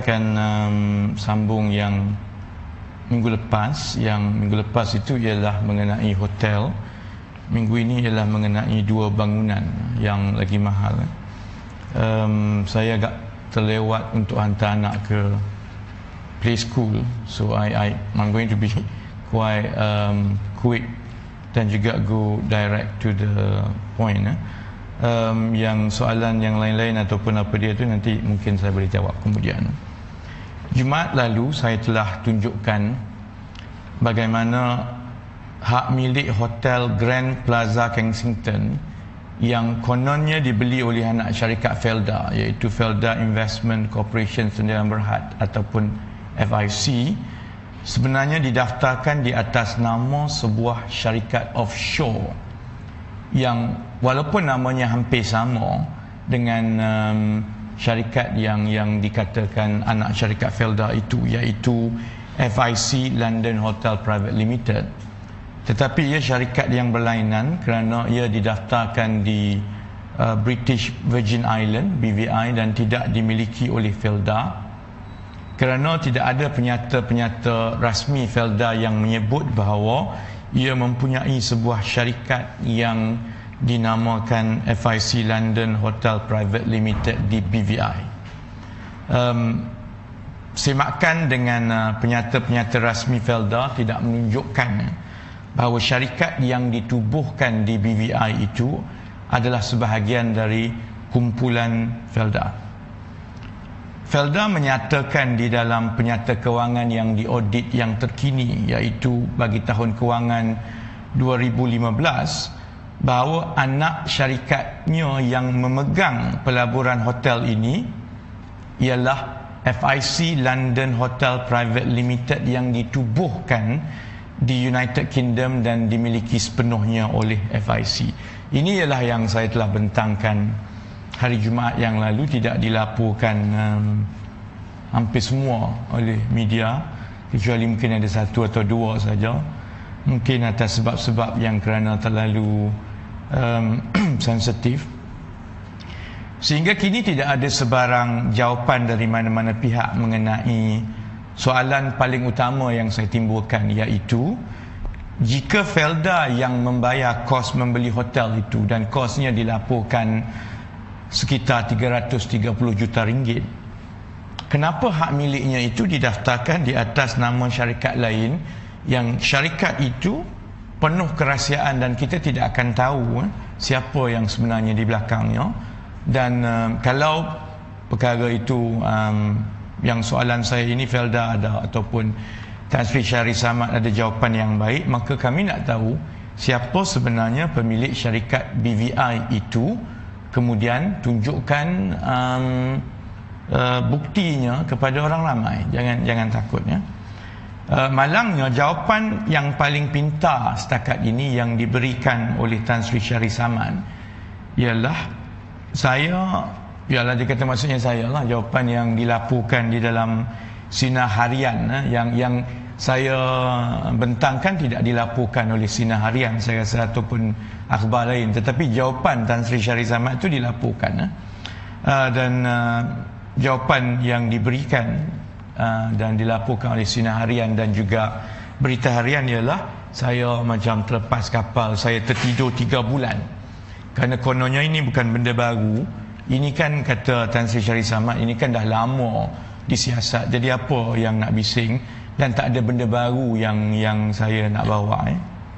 akan sambung yang minggu lepas. Yang minggu lepas itu ialah mengenai hotel. Minggu ini ialah mengenai dua bangunan yang lagi mahal. Saya agak terlewat untuk hantar anak ke play school, so I'm going to be quite quick dan juga go direct to the point. Yang soalan yang lain-lain ataupun apa dia tu nanti mungkin saya boleh jawab kemudian. Jumaat lalu saya telah tunjukkan bagaimana hak milik Hotel Grand Plaza Kensington yang kononnya dibeli oleh anak syarikat Felda, iaitu Felda Investment Corporation Sdn Bhd ataupun FIC, sebenarnya didaftarkan di atas nama sebuah syarikat offshore yang walaupun namanya hampir sama dengan syarikat yang dikatakan anak syarikat Felda itu, iaitu FIC London Hotel Private Limited, tetapi ia syarikat yang berlainan kerana ia didaftarkan di British Virgin Island BVI dan tidak dimiliki oleh Felda, kerana tidak ada penyata-penyata rasmi Felda yang menyebut bahawa ia mempunyai sebuah syarikat yang dinamakan FIC London Hotel Private Limited di BVI. Semakan dengan penyata-penyata rasmi Felda tidak menunjukkan bahawa syarikat yang ditubuhkan di BVI itu adalah sebahagian dari kumpulan Felda. Felda menyatakan di dalam penyata kewangan yang diaudit yang terkini, iaitu bagi tahun kewangan 2015, bahawa anak syarikatnya yang memegang pelaburan hotel ini ialah FIC London Hotel Private Limited yang ditubuhkan di United Kingdom dan dimiliki sepenuhnya oleh FIC. Ini ialah yang saya telah bentangkan hari Jumaat yang lalu, tidak dilaporkan hampir semua oleh media, kecuali mungkin ada satu atau dua saja, mungkin atas sebab-sebab yang kerana terlalu sensitif, sehingga kini tidak ada sebarang jawapan dari mana-mana pihak mengenai soalan paling utama yang saya timbulkan, iaitu jika Felda yang membayar kos membeli hotel itu dan kosnya dilaporkan sekitar 330 juta ringgit, kenapa hak miliknya itu didaftarkan di atas nama syarikat lain yang syarikat itu penuh kerahsiaan dan kita tidak akan tahu siapa yang sebenarnya di belakangnya. Dan kalau perkara itu yang soalan saya ini Felda ada ataupun Tan Sri Syahri Samad ada jawapan yang baik, maka kami nak tahu siapa sebenarnya pemilik syarikat BVI itu, kemudian tunjukkan buktinya kepada orang ramai. Jangan takut ya. Malangnya jawapan yang paling pintar setakat ini yang diberikan oleh Tan Sri Syahri Samad ialah dia kata maksudnya saya lah, jawapan yang dilaporkan di dalam Sinar Harian yang saya bentangkan tidak dilaporkan oleh Sinar Harian saya rasa ataupun akhbar lain, tetapi jawapan Tan Sri Syahri Samad itu dilaporkan dan jawapan yang diberikan dan dilaporkan oleh Sinar Harian dan juga Berita Harian ialah saya macam terlepas kapal, saya tertidur 3 bulan kerana kononnya ini bukan benda baru. Ini kan kata Tan Sri Syahri Samad, ini kan dah lama disiasat, jadi apa yang nak bising, dan tak ada benda baru yang saya nak bawa.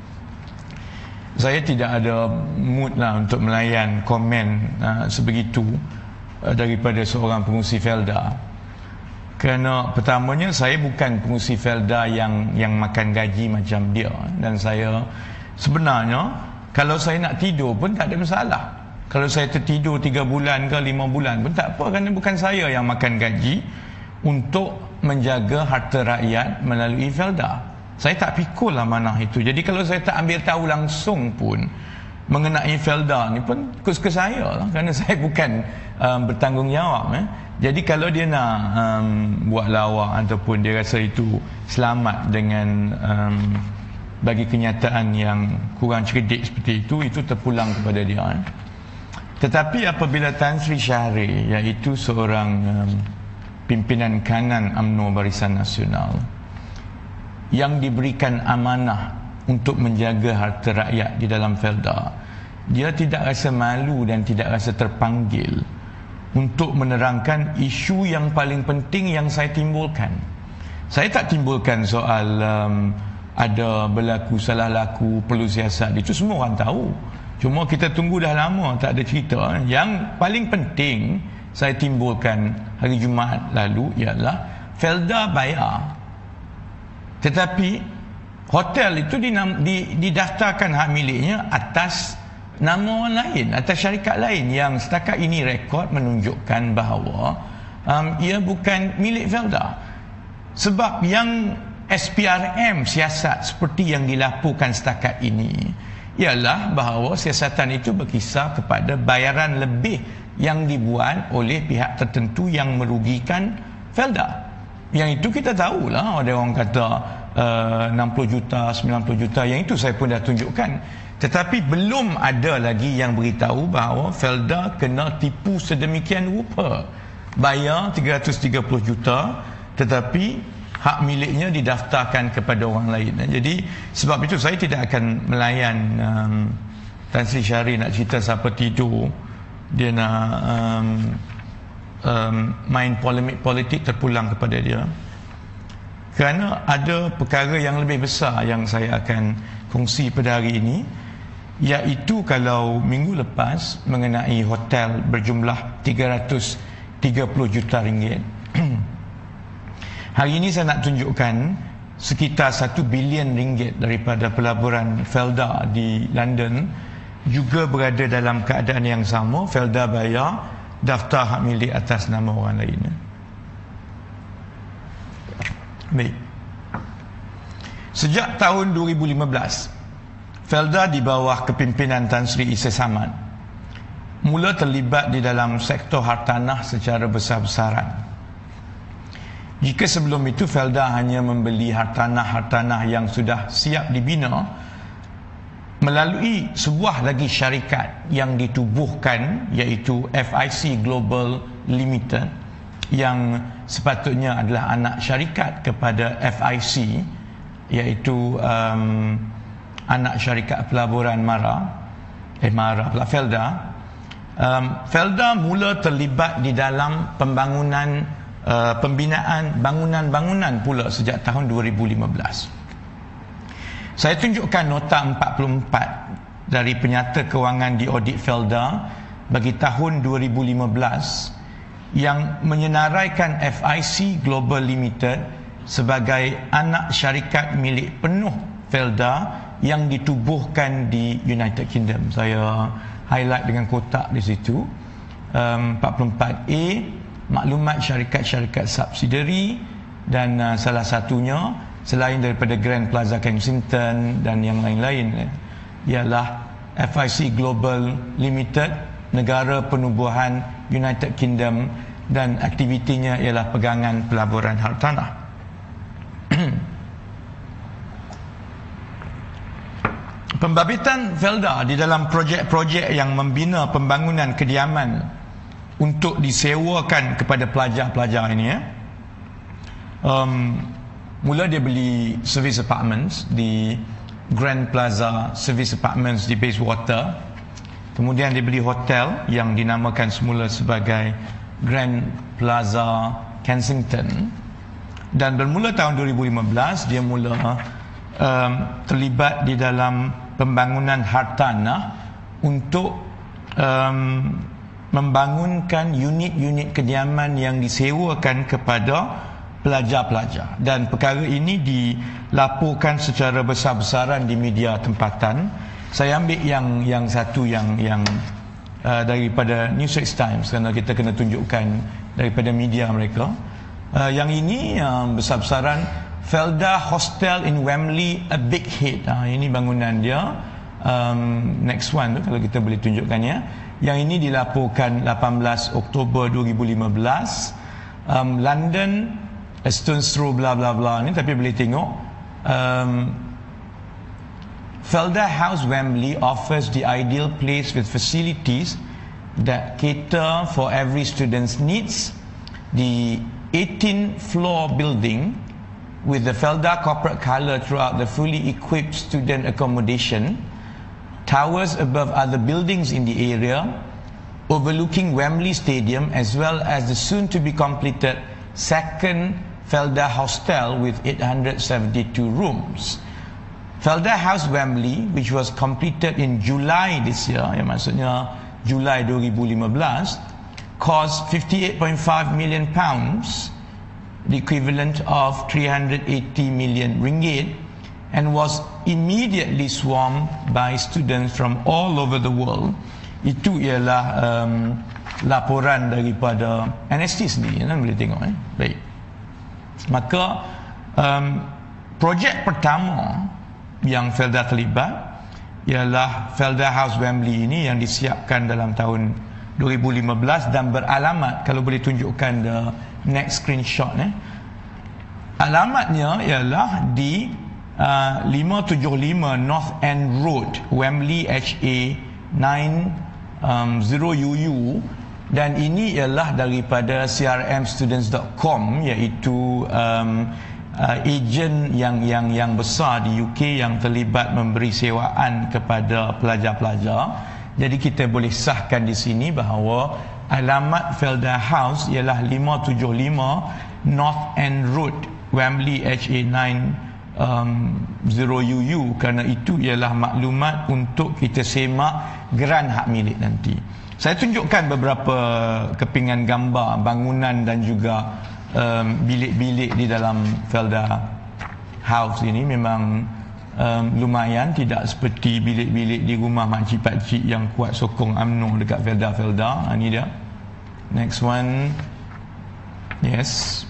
Saya tidak ada mood lah untuk melayan komen sebegitu daripada seorang pengurusi Felda, kerana pertamanya saya bukan pengurusi Felda yang makan gaji macam dia, dan saya sebenarnya kalau saya nak tidur pun tak ada masalah. Kalau saya tertidur 3 bulan ke 5 bulan pun tak apa, kerana bukan saya yang makan gaji untuk menjaga harta rakyat melalui Felda. Saya tak pikul amanah itu. Jadi kalau saya tak ambil tahu langsung pun mengenai Felda ni pun ke saya lah, kerana saya bukan bertanggungjawab. Jadi kalau dia nak buat lawak ataupun dia rasa itu selamat dengan bagi kenyataan yang kurang cerdik seperti itu terpulang kepada dia. Tetapi apabila Tan Sri Syahri, iaitu seorang pimpinan kanan UMNO Barisan Nasional yang diberikan amanah untuk menjaga harta rakyat di dalam Felda, dia tidak rasa malu dan tidak rasa terpanggil untuk menerangkan isu yang paling penting yang saya timbulkan. Saya tak timbulkan soal ada berlaku, salah laku, perlu siasat. Itu semua orang tahu. Cuma kita tunggu dah lama, tak ada cerita. Yang paling penting saya timbulkan hari Jumaat lalu ialah Felda bayar. Tetapi hotel itu didaftarkan hak miliknya atas nama orang lain, atas syarikat lain yang setakat ini rekod menunjukkan bahawa ia bukan milik Felda. Sebab yang SPRM siasat seperti yang dilaporkan setakat ini ialah bahawa siasatan itu berkisar kepada bayaran lebih yang dibuat oleh pihak tertentu yang merugikan Felda. Yang itu kita tahulah, ada orang kata 60 juta, 90 juta, yang itu saya pun dah tunjukkan. Tetapi belum ada lagi yang beritahu bahawa Felda kena tipu sedemikian rupa. Bayar 330 juta tetapi hak miliknya didaftarkan kepada orang lain. Jadi sebab itu saya tidak akan melayan Tan Sri Syahri nak cerita siapa tidur, dia nak main polemik politik terpulang kepada dia. Kerana ada perkara yang lebih besar yang saya akan kongsi pada hari ini, iaitu kalau minggu lepas mengenai hotel berjumlah 330 juta ringgit. Hari ini saya nak tunjukkan sekitar 1 bilion ringgit daripada pelaburan Felda di London juga berada dalam keadaan yang sama. Felda bayar, daftar hak milik atas nama orang lain. Baik. Sejak tahun 2015, Felda di bawah kepimpinan Tan Sri Isa Samad mula terlibat di dalam sektor hartanah secara besar-besaran. Jika sebelum itu Felda hanya membeli hartanah-hartanah yang sudah siap dibina melalui sebuah lagi syarikat yang ditubuhkan, iaitu FIC Global Limited, yang sepatutnya adalah anak syarikat kepada FIC, iaitu anak syarikat pelaburan Felda. Felda mula terlibat di dalam pembangunan pembinaan bangunan-bangunan pula sejak tahun 2015. Saya tunjukkan nota 44 dari penyata kewangan di audit Felda bagi tahun 2015 yang menyenaraikan FIC Global Limited sebagai anak syarikat milik penuh Felda yang ditubuhkan di United Kingdom. Saya highlight dengan kotak di situ. 44A, maklumat syarikat-syarikat subsidiary, dan salah satunya selain daripada Grand Plaza Kensington dan yang lain-lain ialah FIC Global Limited, negara penubuhan United Kingdom, dan aktivitinya ialah pegangan pelaburan hartanah. Pembabitan Felda di dalam projek-projek yang membina pembangunan kediaman untuk disewakan kepada pelajar-pelajar ini, mula dia beli service apartments di Grand Plaza Service Apartments di Bayswater. Kemudian dia beli hotel yang dinamakan semula sebagai Grand Plaza Kensington. Dan bermula tahun 2015 dia mula terlibat di dalam pembangunan hartanah untuk membangunkan unit-unit kediaman yang disewakan kepada pelajar-pelajar. Dan perkara ini dilaporkan secara besar-besaran di media tempatan. Saya ambil yang satu yang daripada New Straits Times, kerana kita kena tunjukkan daripada media mereka. Yang ini besar-besaran, Felda Hostel in Wembley, a big hit. Ini bangunan dia. Next one tu kalau kita boleh tunjukkannya. Yang ini dilaporkan 18 Oktober 2015. London, a stone's throw bla bla bla ni, tapi boleh tengok Felda House Wembley offers the ideal place with facilities that cater for every student's needs. The 18-floor building with the Felda corporate colour throughout the fully equipped student accommodation, towers above other buildings in the area, overlooking Wembley Stadium, as well as the soon-to-be completed second Felda Hostel with 872 rooms. Felda House Wembley, which was completed in July this year, yang maksudnya Julai 2015, cost 58.5 million pounds, the equivalent of 380 million ringgit, and was immediately swarmed by students from all over the world. Itu ialah laporan daripada NST sendiri, boleh tengok. Baik. Maka projek pertama yang Felda terlibat ialah Felda House Wembley ini, yang disiapkan dalam tahun 2015 dan beralamat, kalau boleh tunjukkan the next screenshot, alamatnya ialah di 575 North End Road, Wembley, HA 90UU, dan ini ialah daripada crmstudents.com, iaitu ejen yang besar di UK yang terlibat memberi sewaan kepada pelajar-pelajar. Jadi kita boleh sahkan di sini bahawa alamat Felda House ialah 575 North End Road, Wembley, HA 90UU, kerana itu ialah maklumat untuk kita semak geran hak milik nanti. Saya tunjukkan beberapa kepingan gambar bangunan dan juga bilik-bilik di dalam Felda House ini. Memang lumayan, tidak seperti bilik-bilik di rumah makcik-pakcik yang kuat sokong UMNO dekat Felda. Ini dia. Next one. Yes.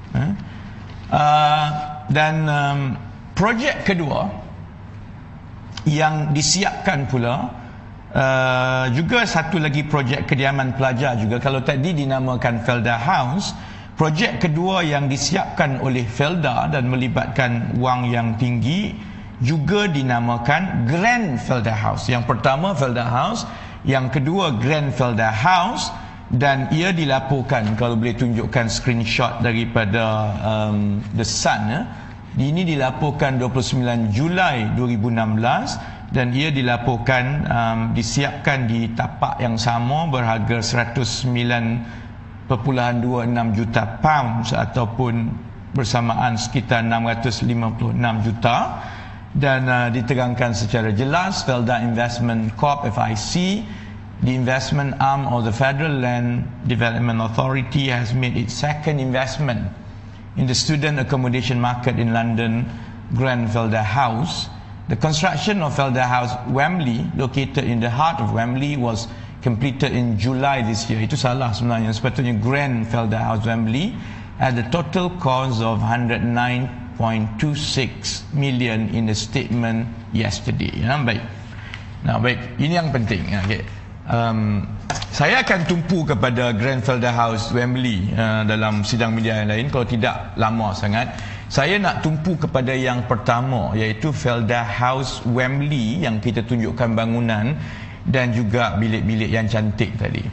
Dan projek kedua yang disiapkan pula, juga satu lagi projek kediaman pelajar juga. Kalau tadi dinamakan Felda House, projek kedua yang disiapkan oleh Felda dan melibatkan wang yang tinggi juga dinamakan Grand Felda House. Yang pertama Felda House, yang kedua Grand Felda House, dan ia dilaporkan, kalau boleh tunjukkan screenshot daripada The Sun, ini dilaporkan 29 Julai 2016, dan ia dilaporkan disiapkan di tapak yang sama berharga 109.26 juta pounds ataupun bersamaan sekitar 656 juta, dan diterangkan secara jelas Felda Investment Corp FIC, the investment arm of the Federal Land Development Authority, has made its second investment in the student accommodation market in London, Grand Felda House. The construction of Felda House Wembley, located in the heart of Wembley, was completed in July this year. Itu salah sebenarnya, sepatutnya Grand Felda House Wembley, at the total cost of 109.26 million in the statement yesterday. Baik. Baik, ini yang penting. Okay. Saya akan tumpu kepada Grand Felda House Wembley dalam sidang media yang lain, kalau tidak lama sangat. Saya nak tumpu kepada yang pertama, iaitu Felda House Wembley, yang kita tunjukkan bangunan dan juga bilik-bilik yang cantik tadi.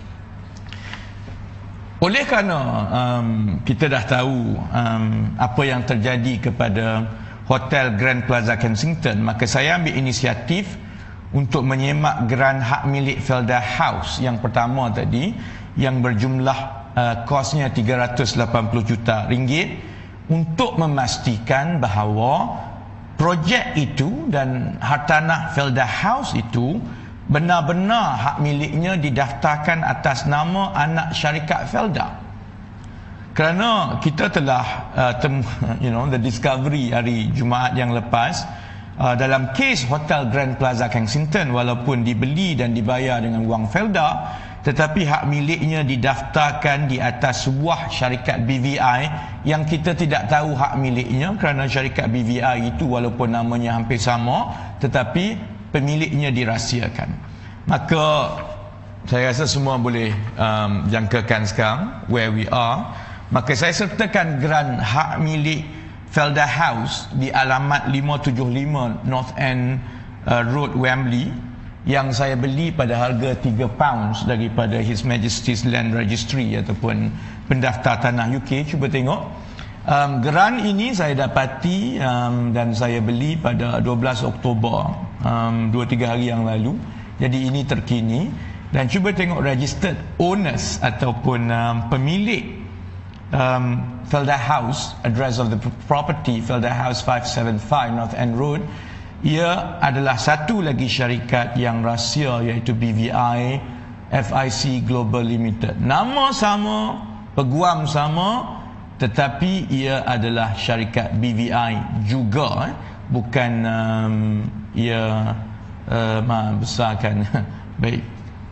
Oleh kerana kita dah tahu apa yang terjadi kepada Hotel Grand Plaza Kensington, maka saya ambil inisiatif untuk menyemak geran hak milik Felda House yang pertama tadi, yang berjumlah kosnya 380 juta ringgit, untuk memastikan bahawa projek itu dan hartanah Felda House itu benar-benar hak miliknya didaftarkan atas nama anak syarikat Felda. Kerana kita telah the discovery hari Jumaat yang lepas, dalam kes Hotel Grand Plaza Kensington, walaupun dibeli dan dibayar dengan wang Felda, tetapi hak miliknya didaftarkan di atas sebuah syarikat BVI yang kita tidak tahu hak miliknya, kerana syarikat BVI itu walaupun namanya hampir sama, tetapi pemiliknya dirahsiakan. Maka saya rasa semua boleh jangkakan sekarang where we are. Maka saya sertakan geran hak milik Felda House di alamat 575 North End Road, Wembley, yang saya beli pada harga 3 pounds daripada His Majesty's Land Registry ataupun pendaftar tanah UK. Cuba tengok. Geran ini saya dapati dan saya beli pada 12 Oktober, 2-3 hari yang lalu. Jadi ini terkini. Dan cuba tengok registered owners ataupun pemilik Felda House, address of the property Felda House 575 North End Road. Ia adalah satu lagi syarikat yang rahsia, iaitu BVI FIC Global Limited. Nama sama, peguam sama, tetapi ia adalah syarikat BVI juga, bukan ia besarkan. Baik.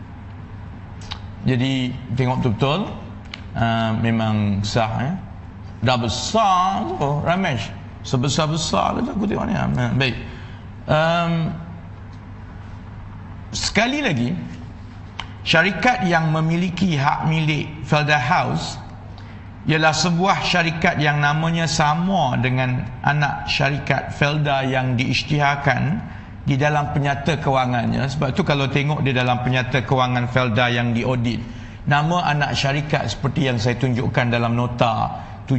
Jadi tengok betul-betul, memang besar. Dah besar tu, Ramesh. Sebesar-besar tu aku tengok ni. Baik. Sekali lagi, syarikat yang memiliki hak milik Felda House ialah sebuah syarikat yang namanya sama dengan anak syarikat Felda yang diisytiharkan di dalam penyata kewangannya. Sebab tu kalau tengok di dalam penyata kewangan Felda yang diaudit, nama anak syarikat seperti yang saya tunjukkan dalam nota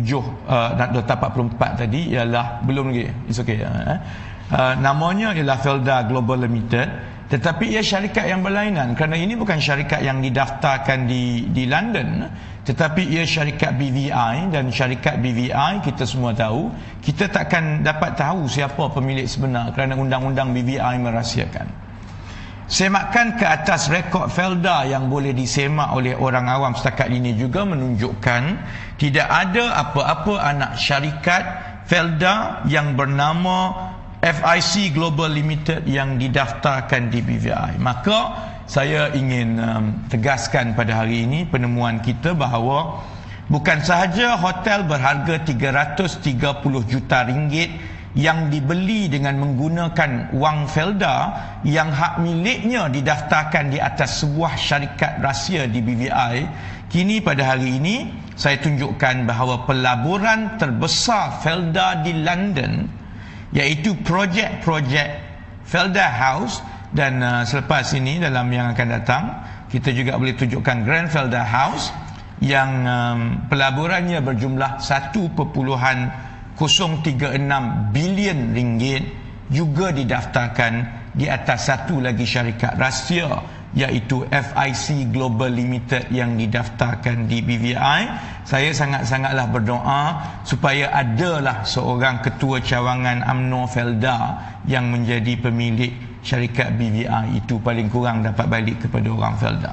44 tadi ialah, belum lagi, it's okay, namanya ialah Felda Global Limited, tetapi ia syarikat yang berlainan kerana ini bukan syarikat yang didaftarkan di London, tetapi ia syarikat BVI. Dan syarikat BVI kita semua tahu, kita takkan dapat tahu siapa pemilik sebenar kerana undang-undang BVI merahsiakan. Semakan ke atas rekod Felda yang boleh disemak oleh orang awam setakat ini juga menunjukkan tidak ada apa-apa anak syarikat Felda yang bernama FIC Global Limited yang didaftarkan di BVI. Maka saya ingin tegaskan pada hari ini penemuan kita bahawa bukan sahaja hotel berharga 330 juta ringgit yang dibeli dengan menggunakan wang Felda yang hak miliknya didaftarkan di atas sebuah syarikat rahsia di BVI. Kini pada hari ini saya tunjukkan bahawa pelaburan terbesar Felda di London, iaitu projek Felda House, dan selepas ini dalam yang akan datang kita juga boleh tunjukkan Grand Felda House yang pelaburannya berjumlah 1.036 bilion ringgit juga didaftarkan di atas satu lagi syarikat rahsia, iaitu FIC Global Limited yang didaftarkan di BVI. Saya sangat-sangatlah berdoa supaya adalah seorang ketua cawangan UMNO Felda yang menjadi pemilik syarikat BVI itu, paling kurang dapat balik kepada orang Felda.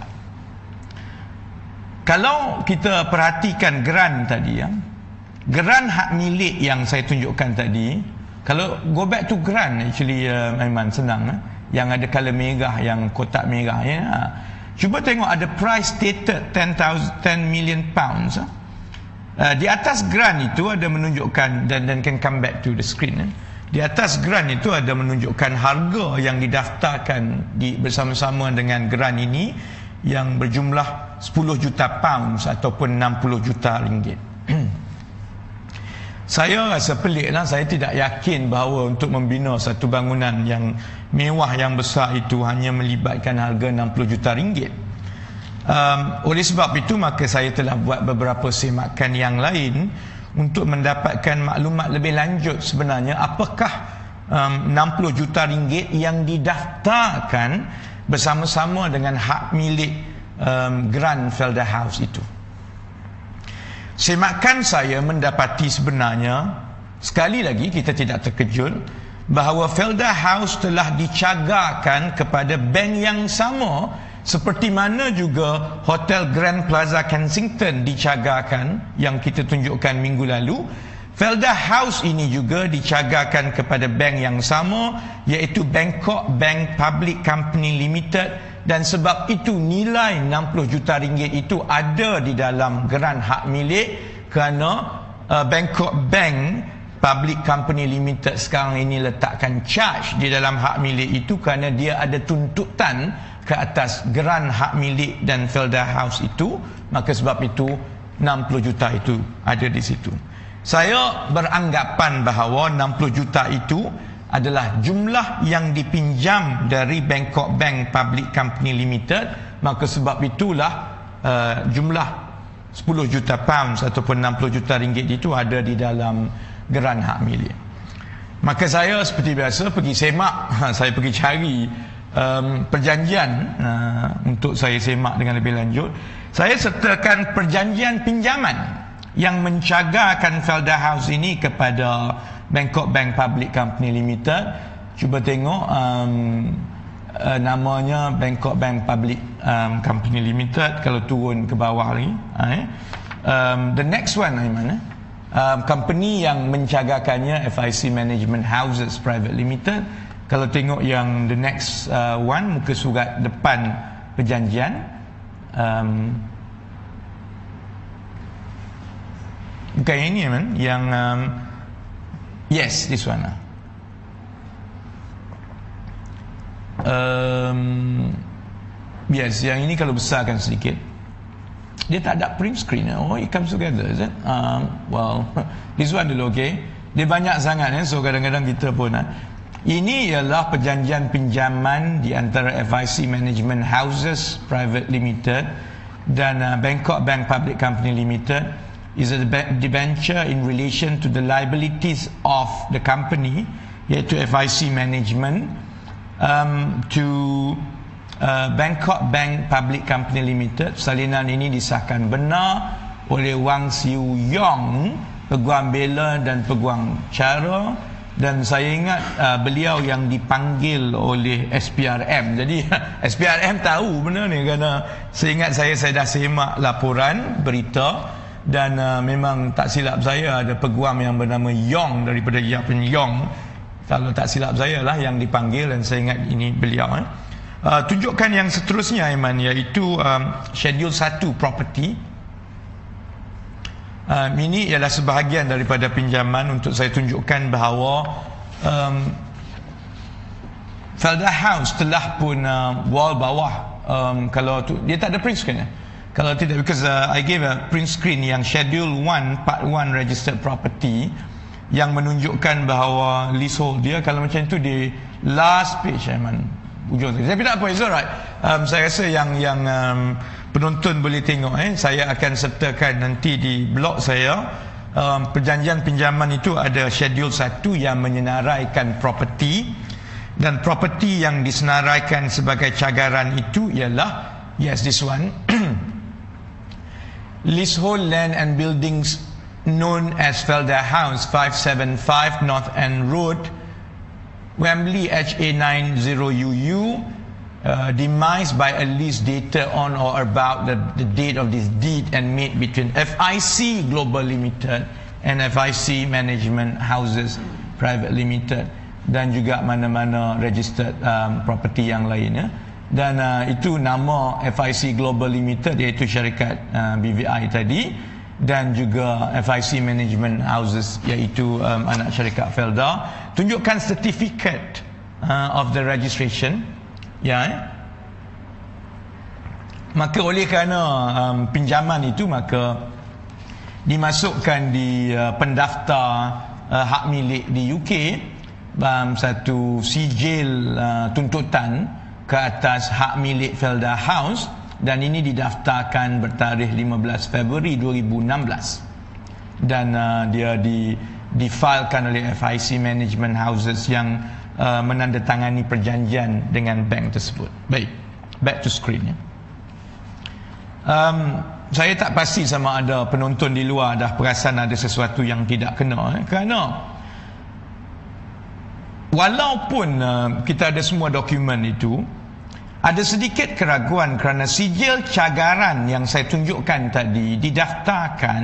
Kalau kita perhatikan geran tadi, geran hak milik yang saya tunjukkan tadi, kalau go back to geran, actually Aiman, senang, yang ada color merah, yang kotak merah, cuba tengok ada price stated 10 million pounds. Di atas geran itu ada menunjukkan, dan can come back to the screen. Di atas geran itu ada menunjukkan harga yang didaftarkan bersama-sama dengan geran ini yang berjumlah 10 juta pounds ataupun 60 juta ringgit. Saya rasa peliklah, saya tidak yakin bahawa untuk membina satu bangunan yang mewah yang besar itu hanya melibatkan harga 60 juta ringgit. Oleh sebab itu maka saya telah buat beberapa semakan yang lain untuk mendapatkan maklumat lebih lanjut sebenarnya apakah 60 juta ringgit yang didaftarkan bersama-sama dengan hak milik Grand Felda House itu. Semakan saya mendapati sebenarnya, sekali lagi kita tidak terkejut bahawa Felda House telah dicagarkan kepada bank yang sama seperti mana juga Hotel Grand Plaza Kensington dicagarkan yang kita tunjukkan minggu lalu. Felda House ini juga dicagarkan kepada bank yang sama, iaitu Bangkok Bank Public Company Limited, dan sebab itu nilai 60 juta ringgit itu ada di dalam geran hak milik kerana Bangkok Bank Public Company Limited sekarang ini letakkan charge di dalam hak milik itu kerana dia ada tuntutan ke atas geran hak milik dan Felda House itu. Maka sebab itu 60 juta itu ada di situ. Saya beranggapan bahawa 60 juta itu adalah jumlah yang dipinjam dari Bangkok Bank Public Company Limited, maka sebab itulah jumlah 10 juta pounds ataupun 60 juta ringgit itu ada di dalam geran hak milik. Maka saya seperti biasa pergi semak, saya pergi cari perjanjian untuk saya semak dengan lebih lanjut. Saya sertakan perjanjian pinjaman yang mencagarkan Felda House ini kepada Bangkok Bank Public Company Limited. Cuba tengok namanya Bangkok Bank Public Company Limited. Kalau turun ke bawah lagi, the next one mana? Company yang mencagarkannya FIC Management Houses Private Limited. Kalau tengok yang the next one, muka surat depan perjanjian, bukan yang ini man, yang yes, this one lah. Yes, yang ini kalau besarkan sedikit, dia tak ada print screen. Oh, it comes together, is it? Well, this one dulu, okay. Dia banyak sangat, so kadang-kadang kita pun ini ialah perjanjian pinjaman di antara FIC Management Houses Private Limited dan Bangkok Bank Public Company Limited. Is a debenture in relation to the liabilities of the company, iaitu FIC Management, to Bangkok Bank Public Company Limited. Salinan ini disahkan benar oleh Wang Siu Yong, peguam bela dan peguam cara, dan saya ingat beliau yang dipanggil oleh SPRM. Jadi SPRM tahu benda ni, kerana saya ingat saya dah semak laporan berita, dan memang tak silap saya ada peguam yang bernama Yong daripada Yapen Yong, kalau tak silap saya lah, yang dipanggil, dan saya ingat ini beliau. Tunjukkan yang seterusnya Aiman, iaitu Schedule 1 Property. Ini ialah sebahagian daripada pinjaman untuk saya tunjukkan bahawa Felda House telah pun wall bawah, kalau dia tak ada print screen kalau tidak, because I gave a print screen yang Schedule 1 Part 1 Registered Property yang menunjukkan bahawa leasehold dia, kalau macam itu di last page Aiman, ujung saya. Tapi tak apa, it's alright. Saya rasa yang penonton boleh tengok, saya akan sertakan nanti di blog saya. Perjanjian pinjaman itu ada Schedule 1 yang menyenaraikan property, dan property yang disenaraikan sebagai cagaran itu ialah, yes, this one, leasehold land and buildings known as Felda House, 575 North End Road, Wembley, HA90UU, demised by a lease dated on or about the date of this deed and made between FIC Global Limited and FIC Management Houses Private Limited, dan juga mana-mana registered property yang lainnya. Dan itu nama FIC Global Limited, iaitu syarikat BVI tadi, dan juga FIC Management Houses, iaitu anak syarikat Felda. Tunjukkan certificate of the registration, maka oleh kerana pinjaman itu, maka dimasukkan di pendaftar hak milik di UK, satu sijil tuntutan ke atas hak milik Felda House, dan ini didaftarkan bertarikh 15 Februari 2016, dan dia difilekan oleh FIC Management Houses yang menandatangani perjanjian dengan bank tersebut. Baik, back to screen. Saya tak pasti sama ada penonton di luar dah perasan ada sesuatu yang tidak kena, kerana walaupun kita ada semua dokumen itu, ada sedikit keraguan kerana sijil cagaran yang saya tunjukkan tadi didaftarkan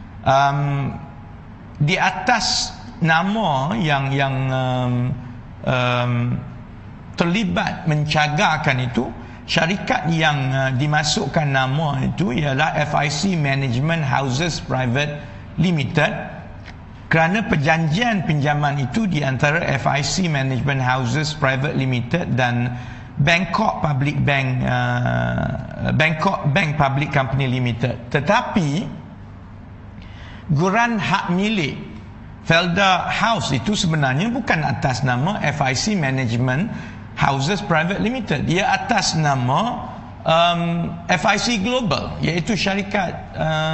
di atas nama yang terlibat mencagarkan itu. Syarikat yang dimasukkan nama itu ialah FIC Management Houses Private Limited, kerana perjanjian pinjaman itu di antara FIC Management Houses Private Limited dan Bangkok Bank Public Company Limited. Tetapi geran hak milik Felda House itu sebenarnya bukan atas nama FIC Management Houses Private Limited. Ia atas nama FIC Global, iaitu syarikat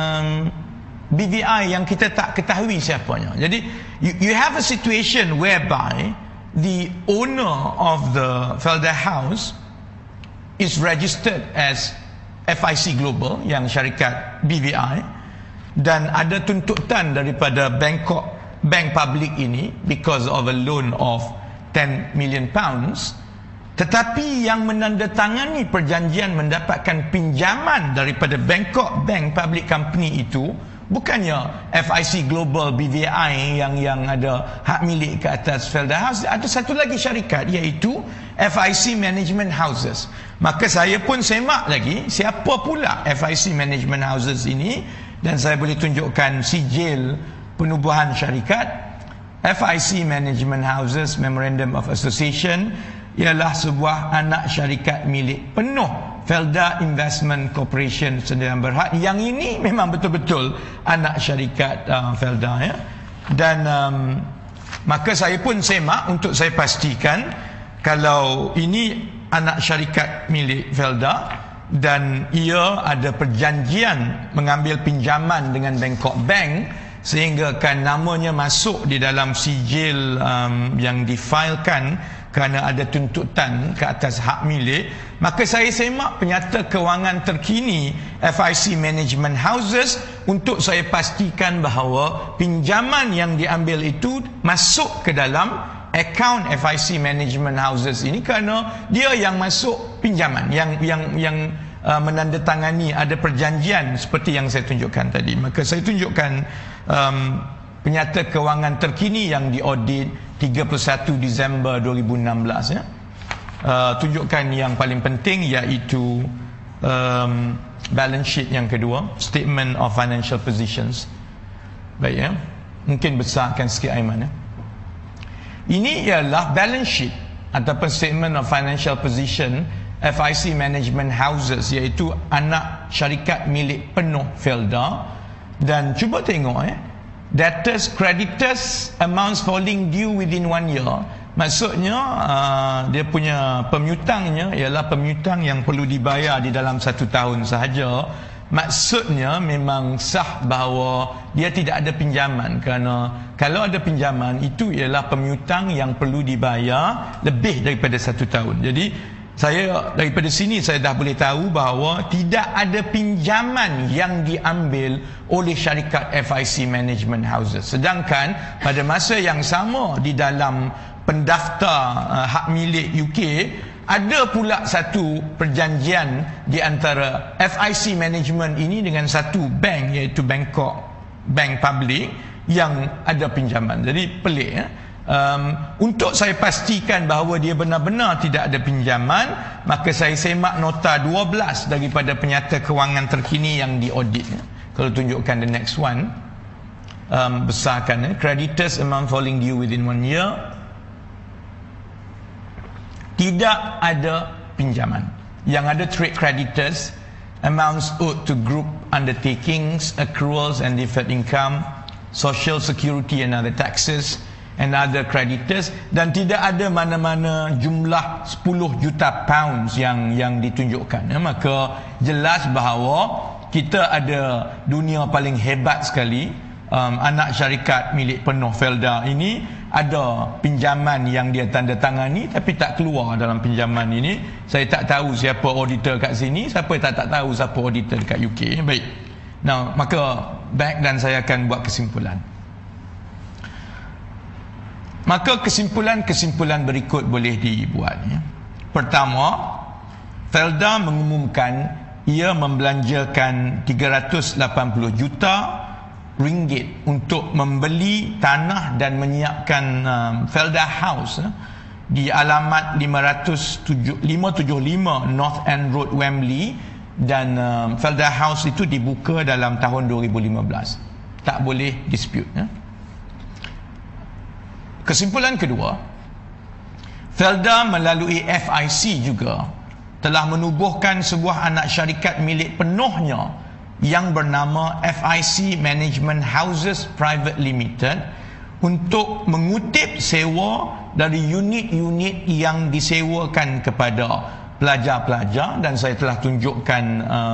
BVI yang kita tak ketahui siapanya. Jadi you have a situation whereby the owner of the Felda House is registered as FIC Global, yang syarikat BVI, dan ada tuntutan daripada bank public ini because of a loan of 10 million pounds. Tetapi yang menandatangani perjanjian mendapatkan pinjaman daripada Bangkok Bank Public Company itu bukannya FIC Global BVI yang ada hak milik ke atas Felda House. Ada satu lagi syarikat, iaitu FIC Management Houses. Maka saya pun semak lagi siapa pula FIC Management Houses ini, dan saya boleh tunjukkan sijil penubuhan syarikat. FIC Management Houses Memorandum of Association ialah sebuah anak syarikat milik penuh Felda Investment Corporation Sdn Bhd. Yang ini memang betul-betul anak syarikat Felda, ya. Dan maka saya pun semak untuk saya pastikan kalau ini anak syarikat milik Felda dan ia ada perjanjian mengambil pinjaman dengan Bangkok Bank, sehingga kan namanya masuk di dalam sijil yang difailkan kerana ada tuntutan ke atas hak milik. Maka saya semak penyata kewangan terkini FIC Management Houses untuk saya pastikan bahawa pinjaman yang diambil itu masuk ke dalam akaun FIC Management Houses ini, kerana dia yang masuk pinjaman, yang menandatangani ada perjanjian seperti yang saya tunjukkan tadi. Maka saya tunjukkan penyata kewangan terkini yang diaudit 31 Disember 2016, ya. Tunjukkan yang paling penting, iaitu balance sheet yang kedua, Statement of Financial Positions. Baik, ya. Mungkin besarkan sikit Aiman, ya. Ini ialah balance sheet ataupun Statement of Financial Position FIC Management Houses, iaitu anak syarikat milik penuh Felda. Dan cuba tengok, debtors, creditors, amounts falling due within 1 year. Maksudnya dia punya pemyutangnya ialah pemyutang yang perlu dibayar di dalam 1 tahun sahaja. Maksudnya memang sah bahawa dia tidak ada pinjaman, kerana kalau ada pinjaman itu ialah pemyutang yang perlu dibayar lebih daripada 1 tahun. Jadi saya daripada sini saya dah boleh tahu bahawa tidak ada pinjaman yang diambil oleh syarikat FIC Management Houses. Sedangkan pada masa yang sama di dalam pendaftar hak milik UK ada pula satu perjanjian di antara FIC Management ini dengan satu bank, iaitu Bangkok Bank Public, yang ada pinjaman. Jadi pelik, ya. Untuk saya pastikan bahawa dia benar-benar tidak ada pinjaman, maka saya semak nota 12 daripada penyata kewangan terkini yang diaudit, ya. Kalau tunjukkan the next one, besarkan, ya. Creditors amount falling due within 1 year. Tidak ada pinjaman. Yang ada trade creditors, amounts owed to group undertakings, accruals and deferred income, social security and other taxes, and other creditors. Dan tidak ada mana-mana jumlah 10 juta pounds yang ditunjukkan, ya. Maka jelas bahawa kita ada dunia paling hebat sekali. Anak syarikat milik penuh Felda ini ada pinjaman yang dia tanda tangani, tapi tak keluar dalam pinjaman ini. Saya tak tahu siapa auditor kat sini, siapa tak tahu siapa auditor dekat UK. Baik. Now, maka back, dan saya akan buat kesimpulan. Maka kesimpulan berikut boleh dibuat, ya. Pertama, Felda mengumumkan ia membelanjakan 380 juta ringgit untuk membeli tanah dan menyiapkan Felda House, di alamat 575 North End Road, Wembley. Dan Felda House itu dibuka dalam tahun 2015. Tak boleh dispute, ya. Kesimpulan kedua, Felda melalui FIC juga telah menubuhkan sebuah anak syarikat milik penuhnya yang bernama FIC Management Houses Private Limited untuk mengutip sewa dari unit-unit yang disewakan kepada pelajar-pelajar, dan saya telah tunjukkan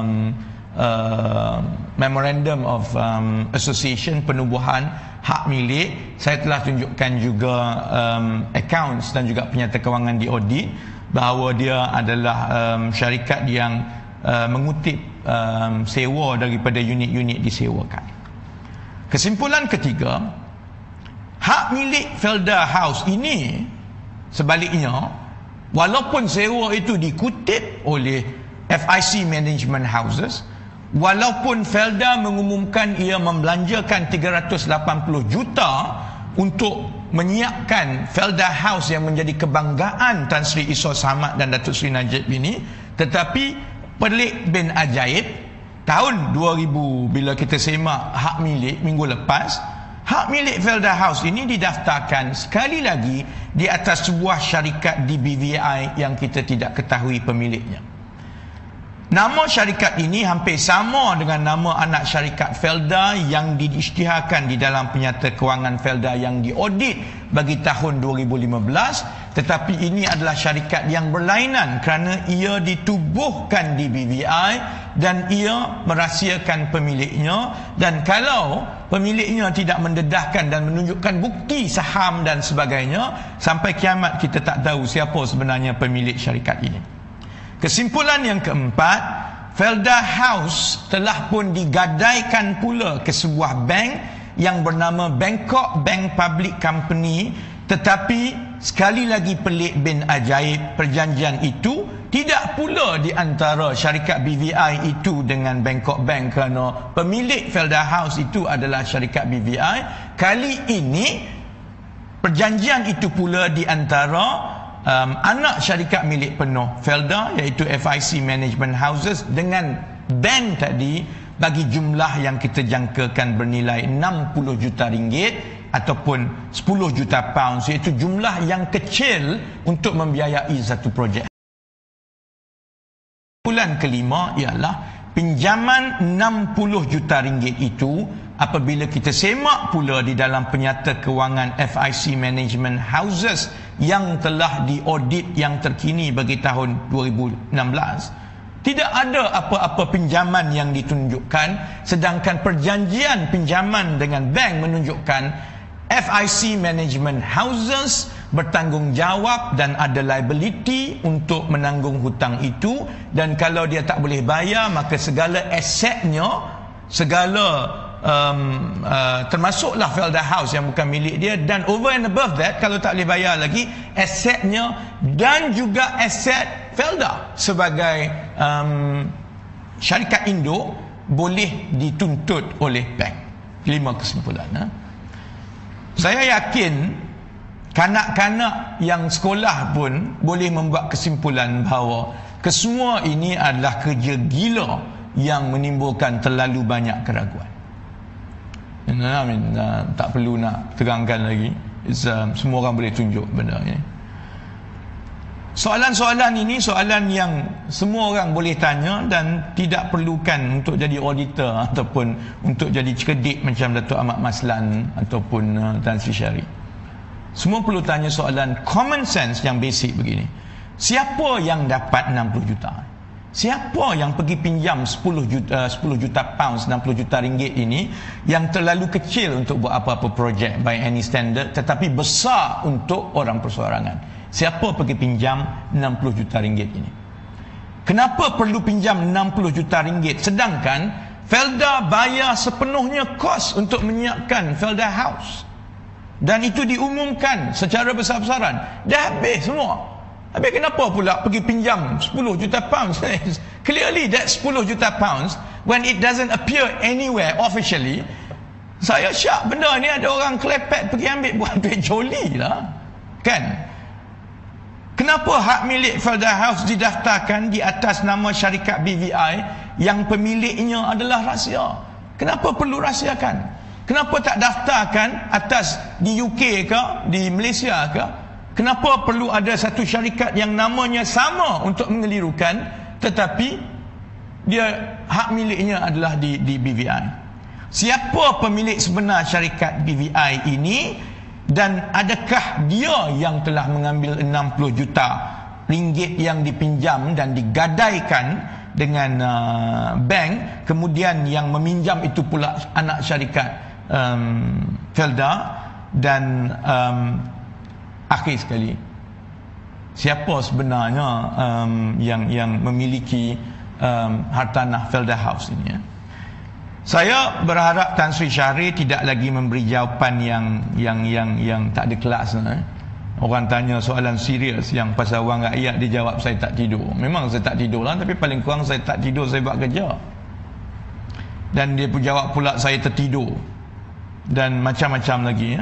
Memorandum of Association penubuhan hak milik. Saya telah tunjukkan juga accounts dan juga penyata kewangan di audit bahawa dia adalah syarikat yang mengutip sewa daripada unit-unit disewakan. Kesimpulan ketiga, hak milik Felda House ini sebaliknya, walaupun sewa itu dikutip oleh FIC Management Houses, walaupun Felda mengumumkan ia membelanjakan 380 juta untuk menyiapkan Felda House yang menjadi kebanggaan Tan Sri Iswar Samad dan Datuk Seri Najib ini, tetapi pelik bin ajaib, tahun 2000 bila kita semak hak milik minggu lepas, hak milik Felda House ini didaftarkan sekali lagi di atas sebuah syarikat di BVI yang kita tidak ketahui pemiliknya. Nama syarikat ini hampir sama dengan nama anak syarikat Felda yang diisytiharkan di dalam penyata kewangan Felda yang diaudit bagi tahun 2015, tetapi ini adalah syarikat yang berlainan kerana ia ditubuhkan di BVI dan ia merahsiakan pemiliknya, dan kalau pemiliknya tidak mendedahkan dan menunjukkan bukti saham dan sebagainya, sampai kiamat kita tak tahu siapa sebenarnya pemilik syarikat ini. Kesimpulan yang keempat, Felda House telah pun digadaikan pula ke sebuah bank yang bernama Bangkok Bank Public Company, tetapi sekali lagi pelik bin ajaib, perjanjian itu tidak pula di antara syarikat BVI itu dengan Bangkok Bank, kerana pemilik Felda House itu adalah syarikat BVI. Kali ini perjanjian itu pula di antara anak syarikat milik penuh Felda, iaitu FIC Management Houses, dengan bank tadi bagi jumlah yang kita jangkakan bernilai 60 juta ringgit ataupun 10 juta pounds, iaitu jumlah yang kecil untuk membiayai satu projek. Kesimpulan kelima ialah pinjaman 60 juta ringgit itu, apabila kita semak pula di dalam penyata kewangan FIC Management Houses yang telah diaudit yang terkini bagi tahun 2016, tidak ada apa-apa pinjaman yang ditunjukkan, sedangkan perjanjian pinjaman dengan bank menunjukkan FIC Management Houses bertanggungjawab dan ada liability untuk menanggung hutang itu, dan kalau dia tak boleh bayar, maka segala asetnya, segala termasuklah Felda House yang bukan milik dia, dan over and above that, kalau tak boleh bayar lagi, asetnya dan juga aset Felda sebagai syarikat induk boleh dituntut oleh bank. 5 kesimpulan. Saya yakin kanak-kanak yang sekolah pun boleh membuat kesimpulan bahawa kesemua ini adalah kerja gila yang menimbulkan terlalu banyak keraguan. Tak perlu nak terangkan lagi. Semua orang boleh tunjuk benda ini. Soalan-soalan ini soalan yang semua orang boleh tanya dan tidak perlukan untuk jadi auditor ataupun untuk jadi cerdik macam Datuk Ahmad Maslan ataupun Tan Sri Syarif. Semua perlu tanya soalan common sense yang basic begini. Siapa yang dapat 60 juta? Siapa yang pergi pinjam 10 juta pounds, 60 juta ringgit ini, yang terlalu kecil untuk buat apa-apa projek by any standard, tetapi besar untuk orang perseorangan? Siapa pergi pinjam 60 juta ringgit ini? Kenapa perlu pinjam 60 juta ringgit sedangkan Felda bayar sepenuhnya kos untuk menyiapkan Felda House, dan itu diumumkan secara besar-besaran? Dah habis semua. Habis kenapa pula pergi pinjam 10 juta pounds? Clearly that 10 juta pounds, when it doesn't appear anywhere officially, saya syak benda ni ada orang kelepek pergi ambil buat duit joli lah, kan? Kenapa hak milik Felda House didaftarkan di atas nama syarikat BVI yang pemiliknya adalah rahsia? Kenapa perlu rahsiakan? Kenapa tak daftarkan atas di UK ke, di Malaysia ke? Kenapa perlu ada satu syarikat yang namanya sama untuk mengelirukan, tetapi dia hak miliknya adalah di BVI? Siapa pemilik sebenar syarikat BVI ini? Dan adakah dia yang telah mengambil 60 juta ringgit yang dipinjam dan digadaikan dengan bank, kemudian yang meminjam itu pula anak syarikat Felda? Dan akhir sekali, siapa sebenarnya yang memiliki hartanah Felda House ini? Saya berharap Tan Sri Syahrir tidak lagi memberi jawapan yang tak ada kelas. Orang tanya soalan serius yang pasal wang rakyat, dia jawab saya tak tidur. Memang saya tak tidur lah, tapi paling kurang saya tak tidur, saya buat kerja. Dan dia pun jawab pula saya tertidur dan macam-macam lagi.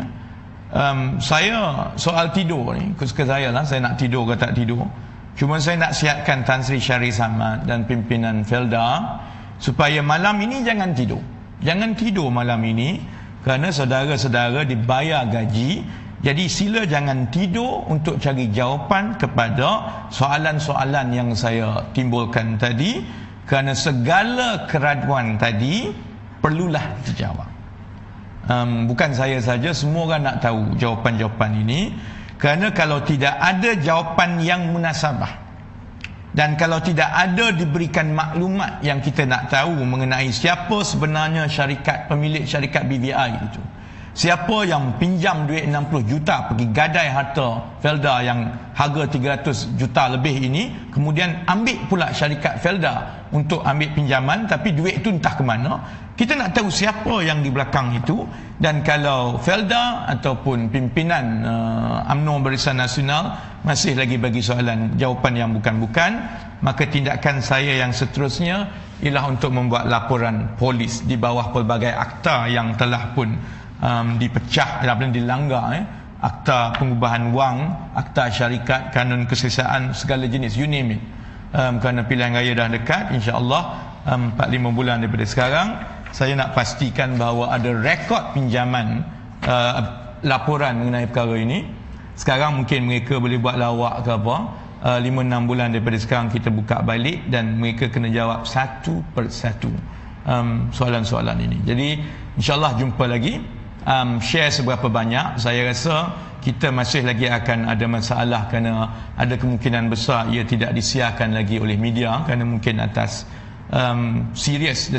Saya soal tidur ni, suka saya lah, saya nak tidur ke tak tidur. Cuma saya nak siapkan Tan Sri Syahrir Samad dan pimpinan Felda supaya malam ini jangan tidur. Jangan tidur malam ini, kerana saudara-saudara dibayar gaji. Jadi sila jangan tidur untuk cari jawapan kepada soalan-soalan yang saya timbulkan tadi, kerana segala keraguan tadi perlulah dijawab. Bukan saya saja, semua orang nak tahu jawapan-jawapan ini. Kerana kalau tidak ada jawapan yang munasabah, dan kalau tidak ada diberikan maklumat yang kita nak tahu mengenai siapa sebenarnya pemilik syarikat BVI itu, siapa yang pinjam duit 60 juta pergi gadai harta Felda yang harga 300 juta lebih ini, kemudian ambil pula syarikat Felda untuk ambil pinjaman, tapi duit itu entah ke mana. Kita nak tahu siapa yang di belakang itu. Dan kalau Felda ataupun pimpinan UMNO Barisan Nasional masih lagi bagi soalan jawapan yang bukan-bukan, maka tindakan saya yang seterusnya ialah untuk membuat laporan polis di bawah pelbagai akta yang telah pun dipecah dan dilanggar. Akta pengubahan wang, akta syarikat, kanun kesesaan, segala jenis, you name it. Kerana pilihan raya dah dekat, insya-Allah 4-5 bulan daripada sekarang, saya nak pastikan bahawa ada rekod pinjaman laporan mengenai perkara ini. Sekarang mungkin mereka boleh buat lawak ke apa, 5-6 bulan daripada sekarang kita buka balik dan mereka kena jawab satu persatu soalan-soalan ini. Jadi insya-Allah jumpa lagi. Share seberapa banyak, saya rasa kita masih lagi akan ada masalah kerana ada kemungkinan besar ia tidak disiarkan lagi oleh media kerana mungkin atas serious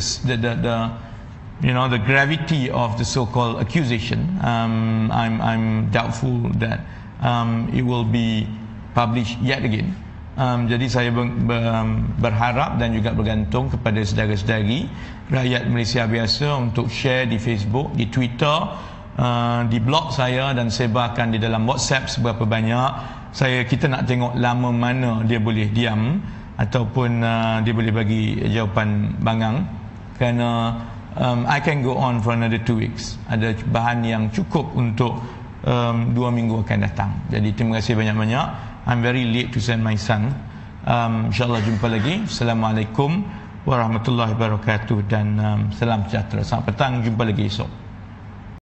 the gravity of the so-called accusation. I'm doubtful that it will be published yet again. Jadi saya berharap dan juga bergantung kepada saudara-saudari rakyat Malaysia biasa untuk share di Facebook, di Twitter, di blog saya, dan sebarkan di dalam WhatsApp seberapa banyak. Kita nak tengok lama mana dia boleh diam ataupun dia boleh bagi jawapan bangang, kerana I can go on for another 2 weeks. Ada bahan yang cukup untuk 2 minggu akan datang. Jadi terima kasih banyak-banyak. I'm very late to send my son. InsyaAllah jumpa lagi. Assalamualaikum warahmatullahi wabarakatuh dan salam sejahtera. Selamat petang, jumpa lagi esok.